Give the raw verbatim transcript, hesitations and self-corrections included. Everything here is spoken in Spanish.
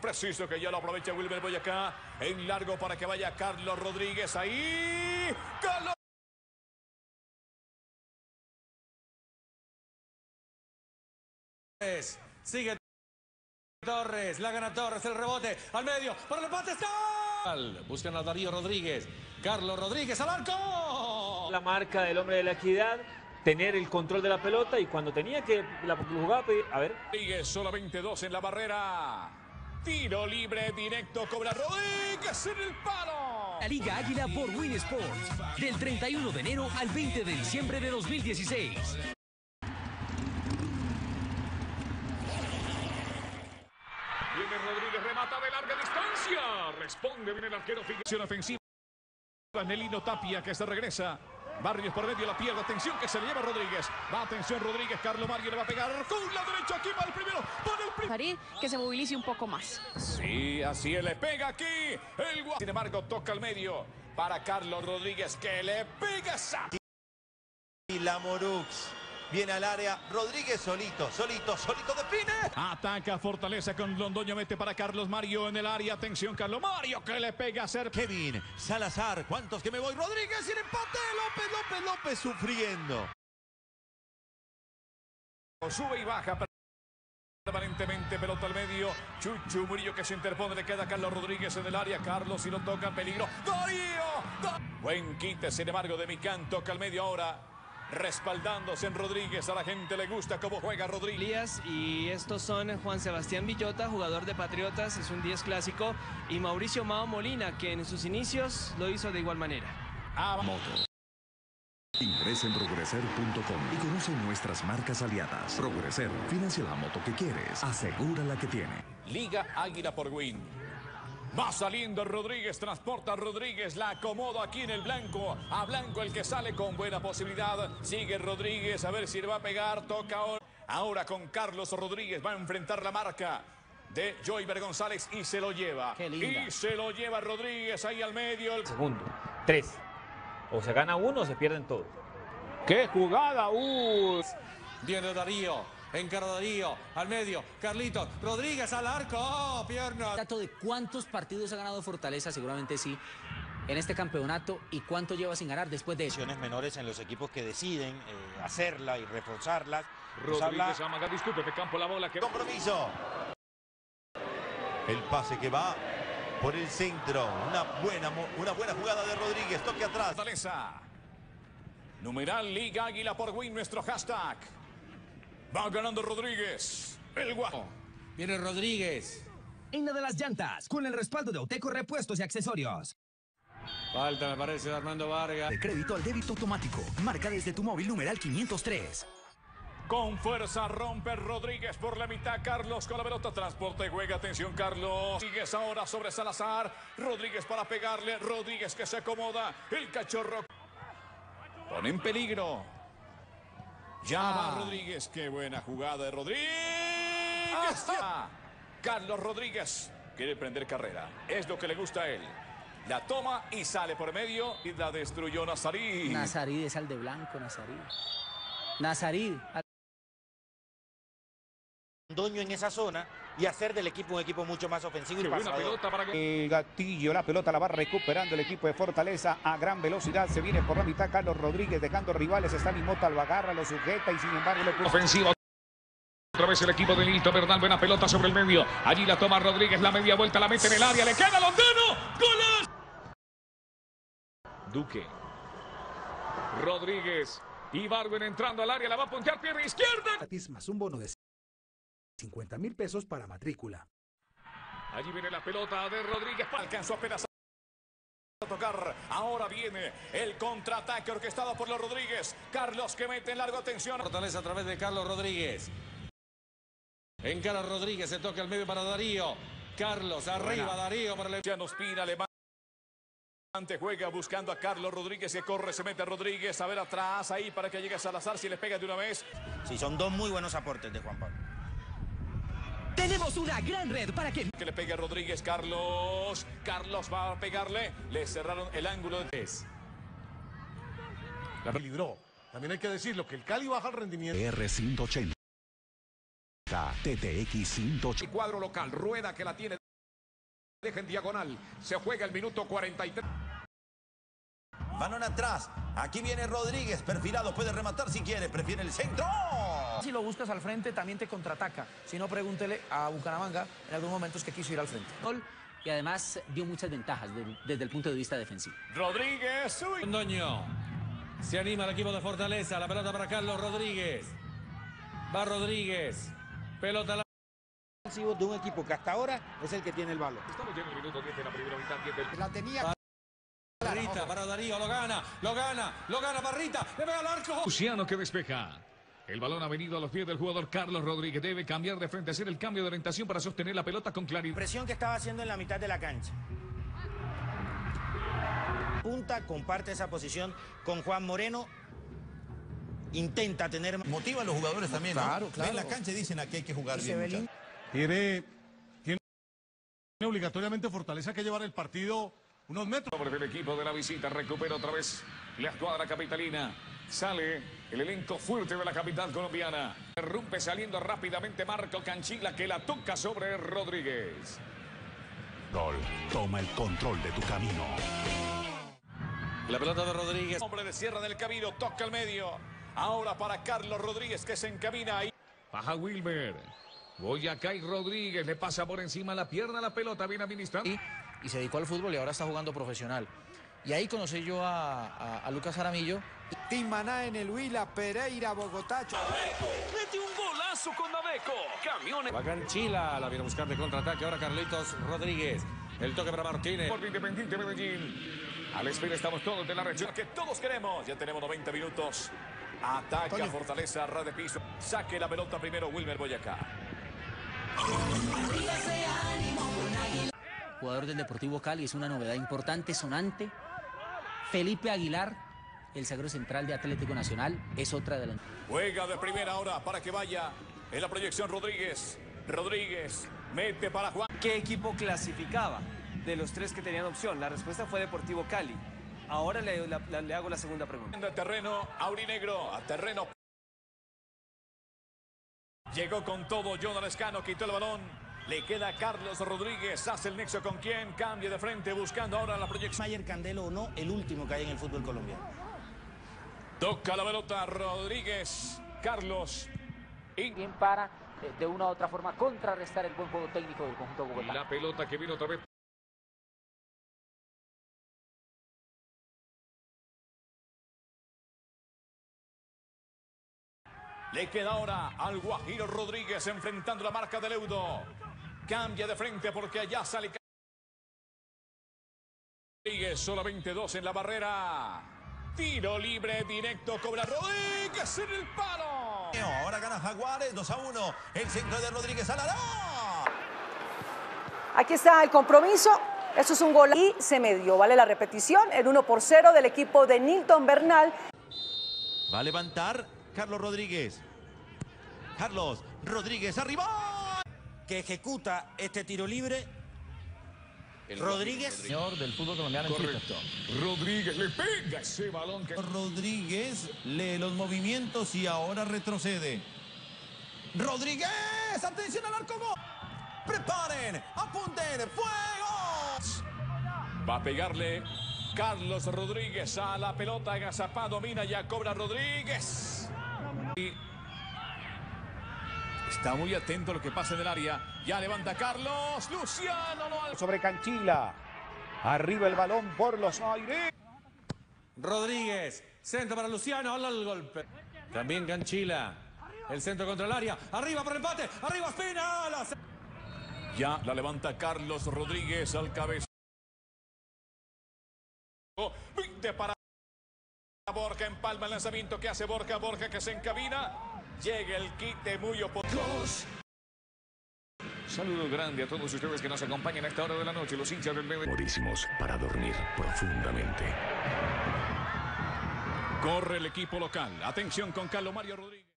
preciso que ya lo aprovecha Wilmer Boyacá. En largo para que vaya Carlos Rodríguez. Ahí. Carlos. Sigue Torres, la gana Torres, el rebote al medio, para el empate está. Buscan a Darío Rodríguez, Carlos Rodríguez al arco. La marca del hombre de la equidad, tener el control de la pelota y cuando tenía que la jugaba, a ver. Rodríguez, solamente dos en la barrera. Tiro libre directo, cobra Rodríguez en el palo. La Liga Águila por Win Sports, del treinta y uno de enero al veinte de diciembre de dos mil dieciséis. Viene Rodríguez, remata de larga distancia. Responde bien el arquero. Ficción ofensiva. Nelino Tapia que se regresa. Barrios por medio, la pierde. Atención que se le lleva Rodríguez. Va, atención Rodríguez. Carlos Mario le va a pegar con la derecha. Aquí va el primero. Pone el primero. Farid, que se movilice un poco más. Sí, así es, le pega aquí. El... Sin embargo, toca al medio para Carlos Rodríguez que le pega esa. Y la Morux. Viene al área, Rodríguez solito, solito, solito define. Ataca Fortaleza con Londoño, mete para Carlos Mario en el área. Atención, Carlos Mario que le pega a ser Kevin Salazar, ¿cuántos que me voy? Rodríguez y el empate, López, López, López sufriendo. Sube y baja permanentemente, pelota al medio. Chuchu Murillo que se interpone, le queda a Carlos Rodríguez en el área. Carlos si lo toca, peligro. Darío. Buen quite, sin embargo, de Micán, toca al medio ahora. Respaldándose en Rodríguez, a la gente le gusta cómo juega Rodríguez. Y estos son Juan Sebastián Villota, jugador de Patriotas, es un diez clásico, y Mauricio Mao Molina, que en sus inicios lo hizo de igual manera. Ah, Moto. Ingresa en progreser punto com y conoce nuestras marcas aliadas. Progreser, financia la moto que quieres, asegura la que tiene. Liga Águila por Win. Va saliendo Rodríguez, transporta a Rodríguez, la acomoda aquí en el blanco. A blanco el que sale con buena posibilidad. Sigue Rodríguez, a ver si le va a pegar. Toca ahora. Ahora con Carlos Rodríguez va a enfrentar la marca de Joyver González y se lo lleva. Y se lo lleva Rodríguez ahí al medio. El... Segundo, tres. O se gana uno o se pierden todos. ¡Qué jugada! ¡Uh! Viene Darío. Encara Darío, al medio, Carlitos, Rodríguez al arco, ¡oh, pierna! Dato de cuántos partidos ha ganado Fortaleza, seguramente sí, en este campeonato, y cuánto lleva sin ganar después de eso. Menores en los equipos que deciden eh, hacerla y reforzarlas. Rodríguez habla... amaga, disculpe, de campo la bola que... Compromiso. El pase que va por el centro, una buena, una buena jugada de Rodríguez, toque atrás. Fortaleza. Numeral Liga Águila por Win, nuestro hashtag. Va ganando Rodríguez. El guapo. Viene Rodríguez. Reina de las llantas, con el respaldo de Oteco Repuestos y Accesorios. Falta, me parece, de Armando Vargas. De crédito al débito automático. Marca desde tu móvil numeral quinientos tres. Con fuerza rompe Rodríguez por la mitad. Carlos con la pelota. Transporte, juega. Atención, Carlos. Sigues ahora sobre Salazar. Rodríguez para pegarle. Rodríguez que se acomoda. El cachorro. Pone en peligro. Ya va Rodríguez, qué buena jugada de Rodríguez. Ah, Carlos Rodríguez quiere prender carrera, es lo que le gusta a él. La toma y sale por medio y la destruyó Nazarí. Nazarí es al de blanco, Nazarí. Nazarí. Doño en esa zona y hacer del equipo un equipo mucho más ofensivo y pasador. Pelota para... El gatillo, la pelota la va recuperando el equipo de Fortaleza a gran velocidad. Se viene por la mitad Carlos Rodríguez dejando rivales. Está Mimota, lo agarra, lo sujeta y sin embargo le puso... Ofensiva. Otra vez el equipo de Lito Bernal, buena pelota sobre el medio. Allí la toma Rodríguez, la media vuelta, la mete en el área, le queda Londano. ¡Golazo! Duque. Rodríguez. Ibargüen entrando al área, la va a puntear, pierna izquierda. Más un bono de cincuenta mil pesos para matrícula. Allí viene la pelota de Rodríguez. Alcanzó apenas a tocar. Ahora viene el contraataque orquestado por los Rodríguez. Carlos que mete en largo, atención. Fortaleza a través de Carlos Rodríguez. Encara Rodríguez, se toca al medio para Darío. Carlos, arriba Buena. Darío para el... Ya nos pina, levanta. Juega buscando a Carlos Rodríguez, se corre, se mete a Rodríguez. A ver atrás, ahí para que llegue Salazar, si le pega de una vez. Sí, son dos muy buenos aportes de Juan Pablo. Tenemos una gran red para que... Que le pegue a Rodríguez, Carlos. Carlos va a pegarle. Le cerraron el ángulo de tres. La libró. También hay que decirlo, que el Cali baja el rendimiento. R ciento ochenta. T T X ciento ochenta. Cuadro local, Rueda que la tiene. Deja en diagonal. Se juega el minuto cuarenta y tres. Balón atrás. Aquí viene Rodríguez, perfilado, puede rematar si quiere, prefiere el centro. Si lo buscas al frente, también te contraataca. Si no, pregúntele a Bucaramanga en algunos momentos que quiso ir al frente. Y además dio muchas ventajas de, desde el punto de vista defensivo. Rodríguez. Uy. Londoño. Se anima el equipo de Fortaleza. La pelota para Carlos Rodríguez. Va Rodríguez. Pelota la... de un equipo que hasta ahora es el que tiene el balón. Estamos ya en el minuto diez de la primera mitad. diez. La tenía... Barrita para Darío, lo gana, lo gana, lo gana Barrita, le pega al arco. Luciano que despeja. El balón ha venido a los pies del jugador Carlos Rodríguez. Debe cambiar de frente, hacer el cambio de orientación para sostener la pelota con claridad. Presión que estaba haciendo en la mitad de la cancha. Punta, comparte esa posición con Juan Moreno. Intenta tener... Motiva a los jugadores también, ¿no? Claro, claro. Ven la cancha y dicen aquí hay que jugar Y bien. se ve muchachos. Tiene, tiene obligatoriamente Fortaleza que llevar el partido unos metros. Sobre el equipo de la visita, recupera otra vez la escuadra capitalina. Sale el elenco fuerte de la capital colombiana. Rompe saliendo rápidamente Marco Canchila, que la toca sobre Rodríguez. Gol. Toma el control de tu camino. La pelota de Rodríguez. Hombre de Sierra del Camino, toca el medio. Ahora para Carlos Rodríguez, que se encamina ahí. Baja Wilmer. Boyacá y Rodríguez le pasa por encima la pierna la pelota, bien administrada. Y, y se dedicó al fútbol y ahora está jugando profesional. Y ahí conocí yo a, a, a Lucas Jaramillo. Timaná en el Huila, Pereira, Bogotá. Mete un golazo con Naveco. Camiones. Va Canchila, la viene a buscar de contraataque. Ahora Carlitos Rodríguez. El toque para Martínez. Por Independiente Medellín. A la espera estamos todos de la reacción que todos queremos. Ya tenemos noventa minutos. Ataca Toño. Fortaleza, ras de piso. Saque la pelota primero Wilmer Boyacá. Jugador del Deportivo Cali, es una novedad importante, sonante. Felipe Aguilar, el zaguero central de Atlético Nacional, es otra de las... Juega de primera hora para que vaya en la proyección Rodríguez. Rodríguez mete para Juan. ¿Qué equipo clasificaba de los tres que tenían opción? La respuesta fue Deportivo Cali. Ahora le, la, la, le hago la segunda pregunta. De terreno, aurinegro, a terreno. Llegó con todo Jonathan Escano, quitó el balón. Le queda Carlos Rodríguez, hace el nexo con quién, cambia de frente, buscando ahora la proyección. Mayer Candelo o no, el último que hay en el fútbol colombiano. Toca la pelota Rodríguez, Carlos. Y Bien para, eh, de una u otra forma, contrarrestar el buen juego técnico del conjunto Bogotá. la pelota que vino otra vez. Le queda ahora al Guajiro Rodríguez enfrentando la marca del Eudo. Cambia de frente porque allá sale Rodríguez, solamente dos en la barrera. Tiro libre directo, cobra Rodríguez en el palo. Ahora gana Jaguares, dos a uno. El centro de Rodríguez al área. Aquí está el compromiso. Eso es un gol y se medió. Vale la repetición. El uno por cero del equipo de Nilton Bernal. Va a levantar Carlos Rodríguez. Carlos Rodríguez arriba. Que ejecuta este tiro libre. El Rodríguez. Señor del fútbol colombiano en Correcto. Rodríguez le pega ese balón. Que... Rodríguez lee los movimientos y ahora retrocede. Rodríguez, atención al arco. Gol. Preparen, apunten, fuego. Va a pegarle Carlos Rodríguez a la pelota. Agazapá domina, ya cobra Rodríguez. Y está muy atento a lo que pasa en el área. Ya levanta Carlos. Luciano no... Sobre Canchila. Arriba el balón por los aires. Rodríguez, centro para Luciano, al golpe. También Canchila. El centro contra el área. Arriba por el empate. Arriba Espina. La... Ya la levanta Carlos Rodríguez al cabeza. veinte para Borja, empalma el lanzamiento que hace Borja. Borja que se encamina. Llega el quite muy oportuno. Saludo grande a todos ustedes que nos acompañan a esta hora de la noche. Los hinchas del Medellín. Morísimos para dormir profundamente. Corre el equipo local. Atención con Carlos Mario Rodríguez.